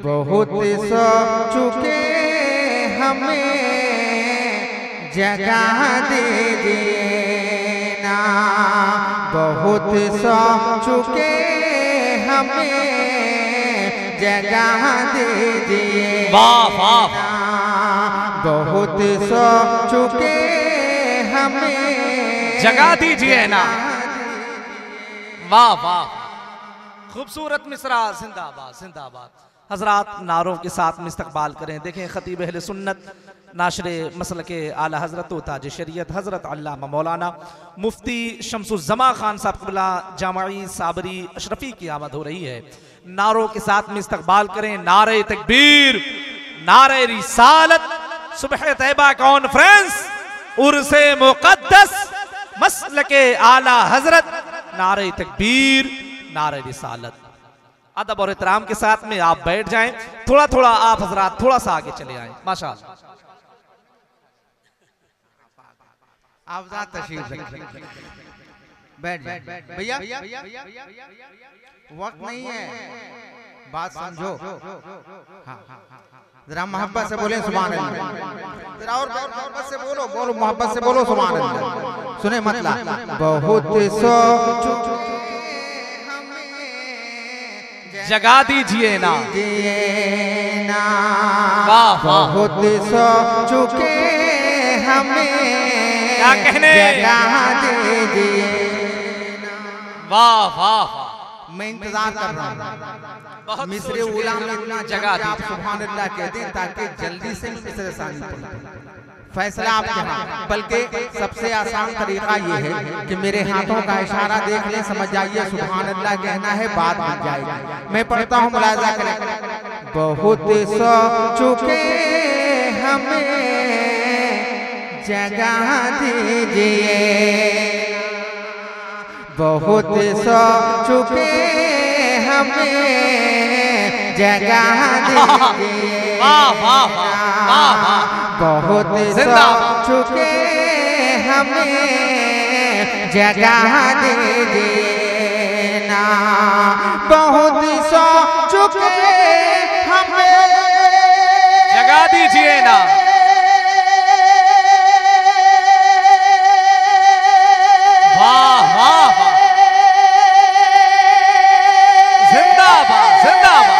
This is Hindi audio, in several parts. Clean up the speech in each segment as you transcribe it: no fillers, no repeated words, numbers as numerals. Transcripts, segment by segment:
बहुत सो चुके हमें जगह दीजिए ना, बहुत सो चुके हमें जगह दीजिए। वाह वाह, बहुत सो चुके हमें जगह दीजिए ना। वाह वाह, खूबसूरत मिसरा, जिंदाबाद जिंदाबाद। हजरात नारों के साथ में इस्तकबाल करें। देखें खतीब अहले सुन्नत नाशरे मसल के आला हजरत ताज शरीयत हजरत अल्लामा मौलाना मुफ्ती शमसुज़्ज़मा खान साहब क़िबला जामई साबरी अशरफी की आमद हो रही है। नारों के साथ में इस्तकबाल करें। नारे तकबीर, नारे रिसालत, सुबह तैयबा कॉन्फ्रेंस, उर्से मुक़द्दस, मसल के आला हजरत, नारे तकबीर, नारे रिसालत। अदब और एहतराम के साथ में आप बैठ जाएं। थोड़ा थोड़ा आप हजरात थोड़ा सा आगे चले आए। माशाअल्लाह। आप तशरीफ बैठ भैया, वक्त नहीं है, बात समझो। जरा मोहब्बत से बोले सुभान अल्लाह। जरा और मोहब्बत से बोलो, बोलो मोहब्बत से बोलो सुभान अल्लाह। सुने मतलब बहुत सो जगा दीजिए ना। वाह, बहुत सो चुके हमें क्या कहने, जगह दीजिए। वाह वाह, मैं इंतजार कर रहा हूँ मिसरे उला में इतना जगह आप सुभान अल्लाह कहते हैं ताकि जल्दी से मिसरे सानी पढ़े। फैसला आपके हाथ, बल्कि सबसे आसान तरीका ये है कि मेरे हाथों का इशारा देख ले, समझ जाइए सुभान अल्लाह कहना है, बात बन जाएगी। मैं पढ़ता हूँ, मुलाजा करें। बहुत सो चुके हमें जगह दीजिए, बहुत सो चुके हमें जगह दीजिए। वाह वाह वाह, बहुत सो चुके हमें जगह दीजिए ना, बहुत सो चुके हमें जगह दीजिए ना। वाह वाह, जिंदाबाद जिंदाबाद।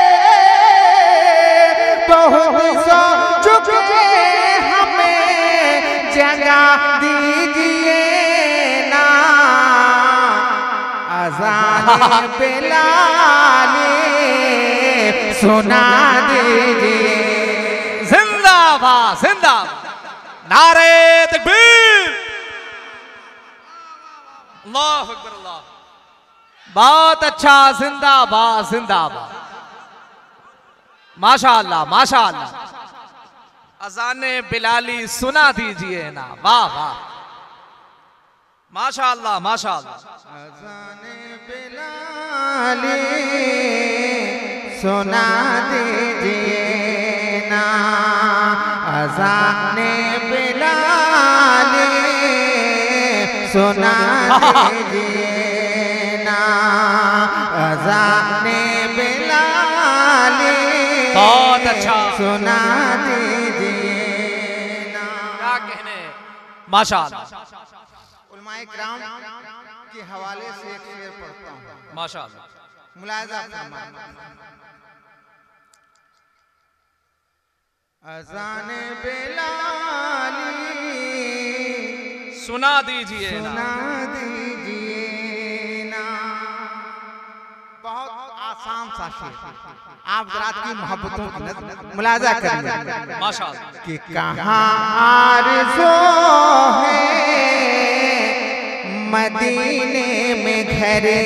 बहुत सो चुके हमें जगह दीजिए ना, अज़ान बिलाल सुना दीजिए। जिंदाबाद जिंदाबाद, नारे तकबीर, अल्लाह अकबर अल्लाह। बहुत अच्छा, जिंदाबाद जिंदाबाद, माशाअल्लाह माशाअल्लाह। अज़ाने बिलाली सुना दीजिए ना। वाह वाह, माशाअल्लाह माशाअल्लाह। अज़ाने बिलाली सुना दीजिए ना, अज़ाने बिलाली सुना दीजिए ना, अज़ाने बिलाली बहुत अच्छा, सुना दीजिए ना। क्या कहने, माशाअल्लाह उलमाए किराम के हवाले से एक शेर पढ़ता हूँ, माशाअल्लाह। मुलाहिज़ा फरमाएं। अज़ाने बिलाली सुना दीजिए ना। सुना दीजिए ना। बहुत आसान सा शेर, आप ज़रात की मोहब्बतों की मुलाहिज़ा करिए। माशाअल्लाह। कि कहाँ आरज़ू है मदीने में घर के,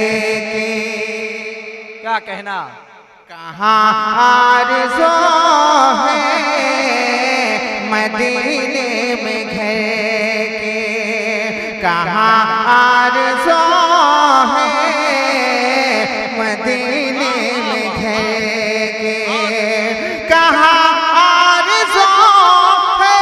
क्या कहना, कहाँ आरज़ू है मदीने में घर के, कहाँ आरज़ू है मदीने में घर के, कहाँ आरज़ू है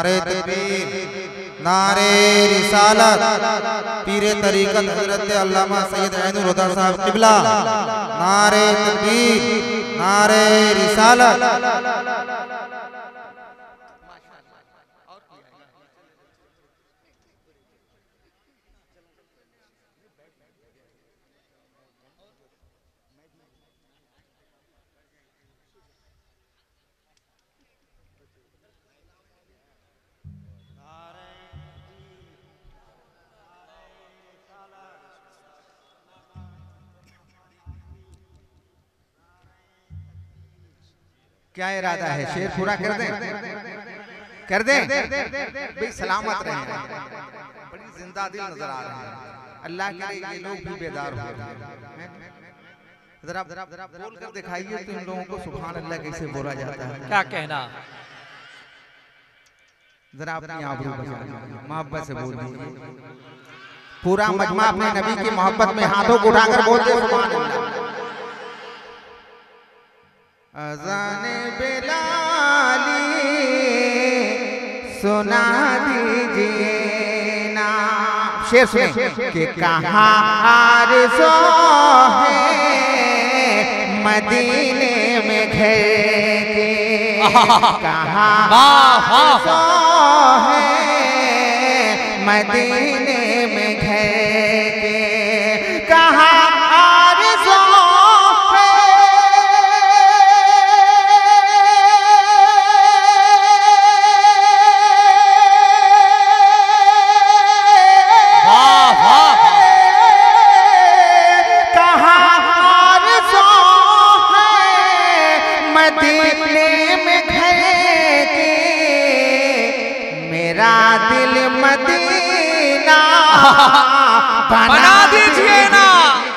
नारे तकबीर, नारे रिसालत, पीरे तरीकत हजरत अल्लामा सैयद ऐनुल हुदा साहब क़िबला, नारे तकबीर, नारे रिसालत। क्या इरादा है? शेर पूरा कर दें? कर दें? भाई सलामत रहे। बड़ी जिंदा दिल नजर आ रहे हैं। अल्लाह करे ये लोग भी बेदार हो। जरा बोल कर दिखाइए तो इन लोगों को सुभान अल्लाह कैसे बोला जाता है। क्या कहना? जरा अपनी आबरू बचा मोहब्बत से बोल दीजिए। पूरा मजमा अपने नबी की मोहब्बत में हाथों को उठाकर बोल दे सुभान अल्लाह। अज़ाने बिलाली सुना दीजिए ना। शेर सुने कि कहाँ आरज़ू है मदीने में घर के, कहाँ आरज़ू है मदीने में घर के, कहाँ बना दीजिए ना।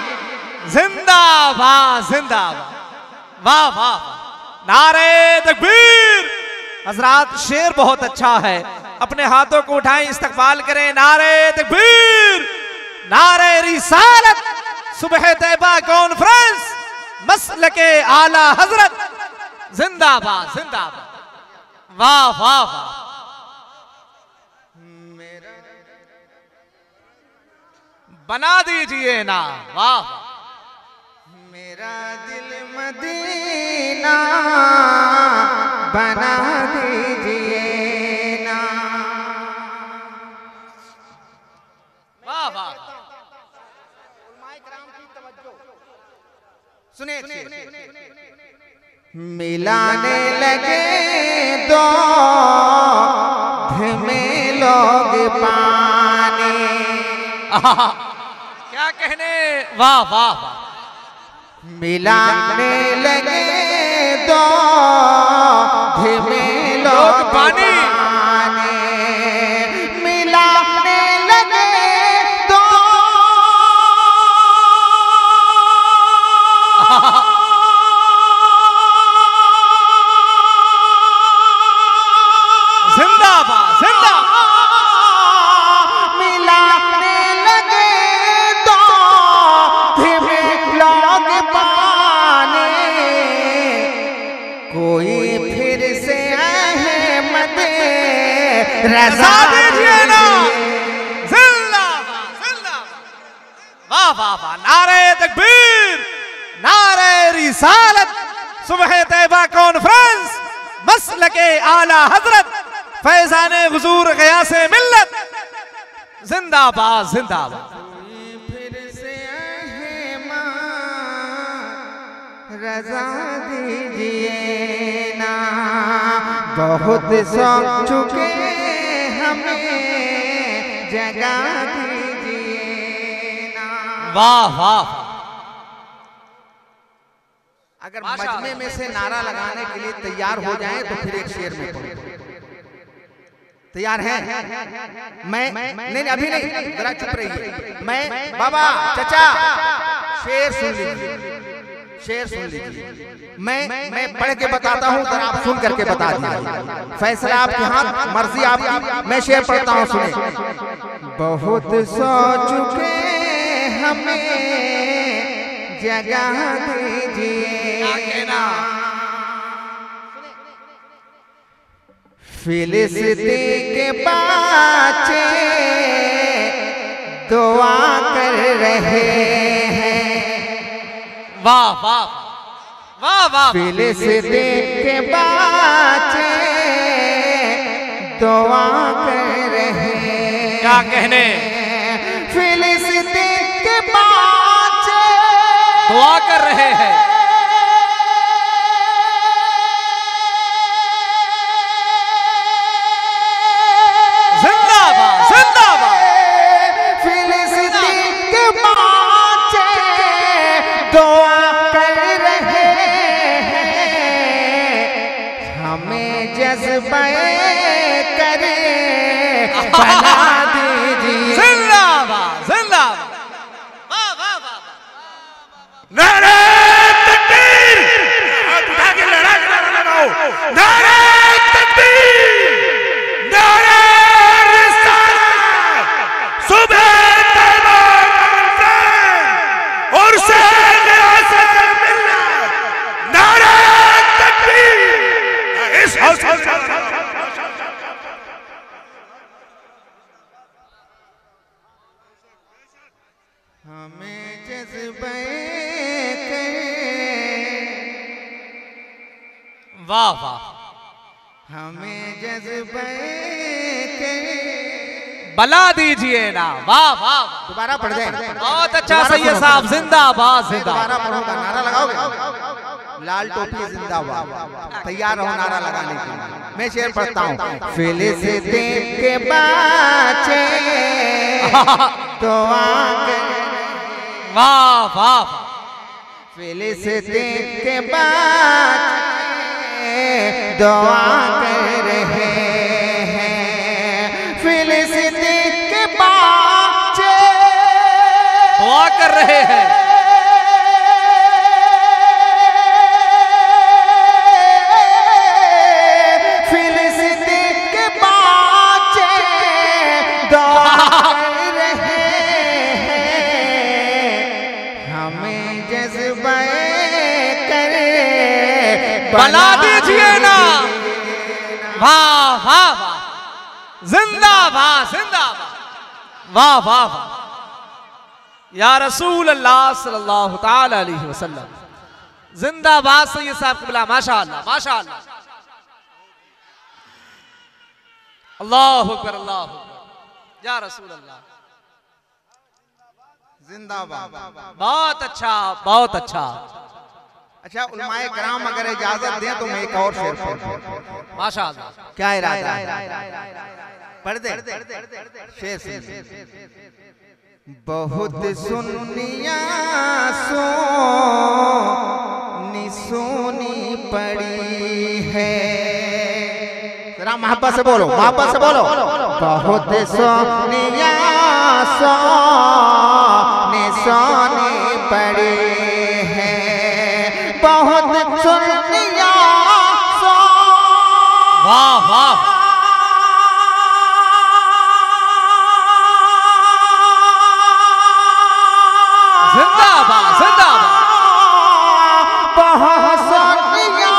जिंदाबाद जिंदाबाद, वाह वाह, नारे तकबीर। हजरात शेर बहुत अच्छा है, अपने हाथों को उठाएं, इस्तकबाल करें। नारे तकबीर, नारे रिसालत, सुबह तैबा कॉन्फ्रेंस, मसलके आला हजरत, जिंदाबाद जिंदाबाद, वाह वाह वाह। बना दीजिए ना, वाह। मेरा दिल मदीना बना दीजिए ना। वाह वाह, सुनिए मिलाने लगे दो में लोग पानी। क्या कहने, वाह वाह वाह। मिलाने लगे दो में लोग पानी, मिलाने लगे दो जिंदाबाद जिंदाबाद, मिलाने लगे दो में लोग पानी। कोई फिर से अहमद रज़ा दीजिए ना। जिंदाबाद जिंदाबाद, वाह वाह वाह। नारे तकबीर, नारे रिसालत, सुबह तैबा कॉन्फ्रेंस, मसलके आला हजरत, फैजाने हुजूर ग़ियासे मिल्लत, जिंदाबाद जिंदाबाद। फिर से अहमद रज़ा दीजिए ना। बहुत सौंप चुके हमें जगा दीजिए ना। वाह वाह, अगर मजमे में से नारा लगाने के लिए तैयार हो जाएं तो फिर एक शेर में पढ़ो। तैयार हैं? मैं नहीं अभी नहीं, जरा चुप रहिए। मैं बाबा चचा शेर सुन लीजिए, शेर सुन लीजिए। मैं पढ़ के बताता हूँ, जरा आप सुन करके बता दीजिए। फैसला आपके हाथ, मर्जी आपकी। मैं शेर पढ़ता हूँ, सुने। बहुत सो चुके हमें जगा दीजिए ना। फिलिस्तीन के बच्चे दुआ कर रहे हैं। वाह वाह वाह वाह। फिलिस्तीन के बच्चे दुआ कर रहे हैं। क्या कहने? फिलिस्तीन के बच्चे दुआ कर रहे हैं। जिंदाबाद जिंदाबाद। फिलिस्तीन के बच्चे दुआ कर रहे हैं। हमें जज्बे करे बना दीजिए। जिंदाबाद जिंदाबाद। वाह वाह वाह। नारे तकबीर, हाथ उठा के लड़ाई लगाओ। नारे तकबीर, नारे रिसालत, सुबह तैयबा और से रियासत मिल्लत। नारे तकबीर। इस हौसले हमें जज्बे करे। वाह वाह। हमें जज्बे करे। बला दीजिए ना। वाह वाह। दोबारा पढ़ दें। बहुत अच्छा सैयद साहब। जिंदाबाद दोबारा जिंदाबाद। पढ़ूंगा। नारा लगाओगे? लाल टोपी जिंदाबाद। तैयार रहो नारा लगाने के लिए। मैं शेर पढ़ता हूँ। फिलिस्तीन के बच्चे दुआ कर। वाह वाह। फिलिस्तीन के बच्चे दुआ कर रहे हैं। फिलिस्तीन के बच्चे दुआ कर रहे हैं। फिलिस्तीन के बच्चे दुआ कर रहे हैं। हमें जज्बे करे बला दीजिए ना। वाह वाह वाह। जिंदाबाद जिंदाबाद। वाह वाह वाह। या रसूल अल्लाह सल्लल्लाहु ताला अलैहि वसल्लम। जिंदाबाद सैयद साहब क़िबला। माशाअल्लाह माशाअल्लाह। अल्लाहु अकबर अल्लाहु अकबर। या रसूल अल्लाह। जिंदाबाद। बहुत अच्छा बहुत अच्छा। अच्छा, उलमाए कराम अगर इजाजत दें तो मैं एक और शेर पढ़ूं। माशाअल्लाह। क्या इरादा है? पढ़ दे शेर सुनिए। बहुत सुनिया सोनी पड़ी है। जरा मोहब्बत से बोलो, मोहब्बत से बोलो। बहुत सोनिया सोनी पड़ी है। बहुत सुनिया वाह वाह। जिंदाबाद जिंदाबाद। बहुत सुनिया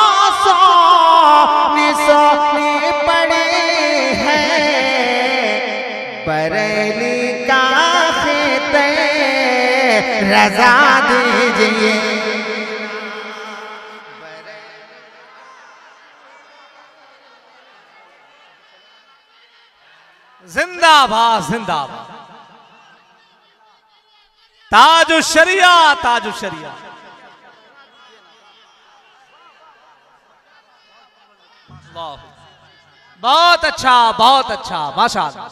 सोनी पड़ी है। बरेली का खेते रजा दीजिए। जिंदाबाद जिंदाबाद। ताजु शरिया ताजु शरिया। वाह बहुत अच्छा माशाअल्लाह।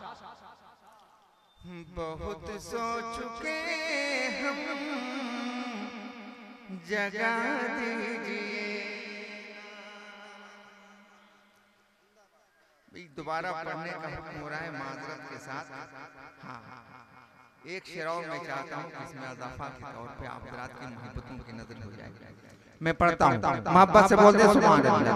बहुत सो चुके हम जगा दीजिए। दोबारा पढ़ने का हुक्म हो रहा है माजरत के साथ। हाँ, एक शेर और मैं चाहता हूँ कि इसमें इजाफा के तौर पे आप हज़रात की मोहब्बतों की नजर हो जाएगी। मैं पढ़ता हूँ, मोहब्बत से बोलते सुभान अल्लाह।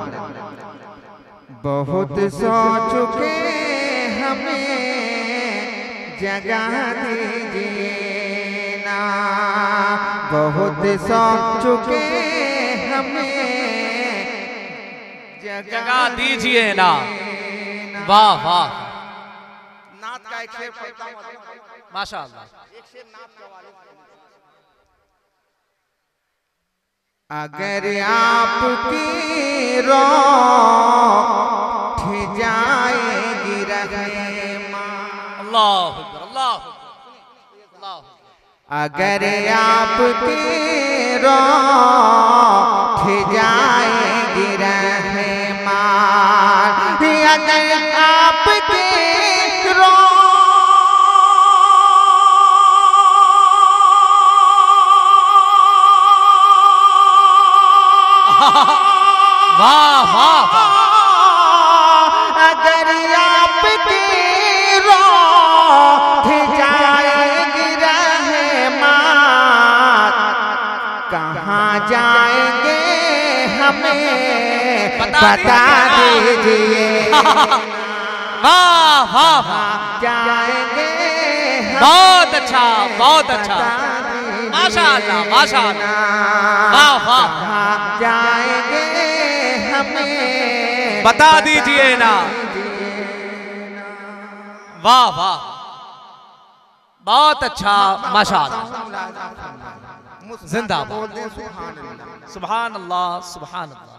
बहुत सो चुके हमें जगा दीजिए ना। बहुत सो चुके हमें जगा दीजिए ना। वाह वाह, नात का एक शेर पढ़ता हूं माशाअल्लाह। एक शेर नात का वाले। अगर आपकी रोठ जाएगी रहमा, अल्लाह अकबर, अल्लाह अल्लाह। अगर आपकी रोठ जाएगी रहमा, अगर आपकी वाह वाह वाह, अगर आपकी रोठ जाएगी रहमत, कहाँ जाएंगे हमें बता दीजिए। वाह वाह वाह, जाएंगे बहुत अच्छा, बहुत अच्छा, माशाअल्लाह माशाअल्लाह। वाह वाह, जाएंगे हमें बता दीजिए ना। वाह वाह, बहुत अच्छा, माशाअल्लाह। जिंदाबाद, सुभान अल्लाह सुभान अल्लाह।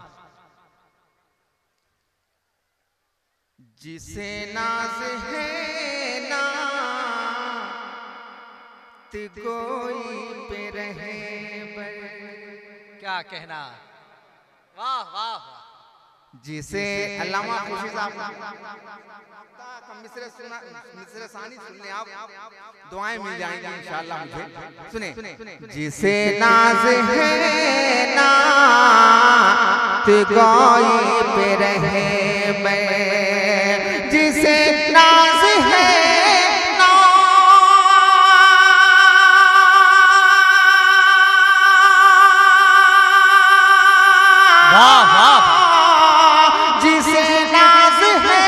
जिसे नाज है नात कोई पे रहे बर, क्या कहना। वाह वाह, जिसे अल्लामा खुशी साहब मिसरे सानी सुन लें आप, दुआएं मिल जाएंगी इंशाअल्लाह मुझे। सुने, जिसे नाज है नात कोई पे रहे बर, जिसे नाज है वाह वाह, जिसे नाज है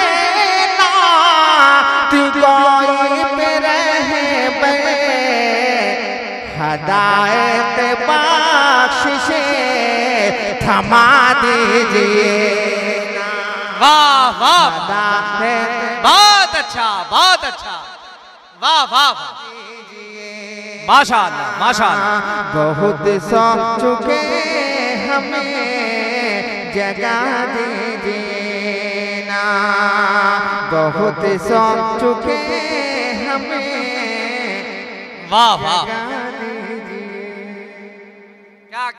नात कोई पे रहे बे, हदायत बख्शिशे थमा दीजिए। वाह वाह, हदायत बहुत अच्छा, बहुत अच्छा। वाह वाह, माशाअल्लाह माशाअल्लाह। बहुत सो चुके हमें जगा दीजिए ना, बहुत सो चुके हमें वाह वाह, जगा